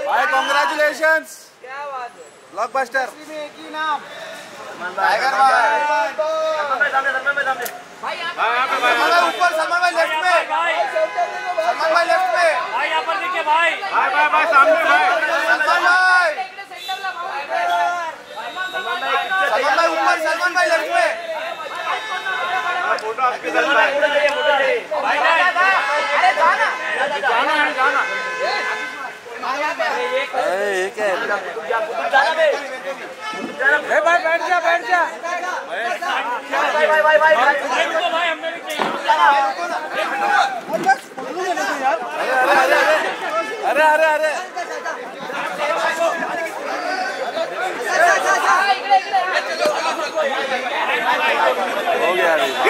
भाई कांग्रेचुलेशंस, क्या बात है, ब्लॉकबस्टर। एक ही नाम टाइगर भाई। भाई सलमान भाई ऊपर, सलमान भाई लेफ्ट में, सलमान भाई लेफ्ट में, भाई यहाँ पर देखिए भाई भाई सामने भाई, सलमान भाई, सलमान भाई ऊपर, सलमान भाई लेफ्ट में। फोटो आपके साथ भाई। अरे जाना जाना। ये क्या है? भाई बैठ जा भाई हमने भी अरे हो गया।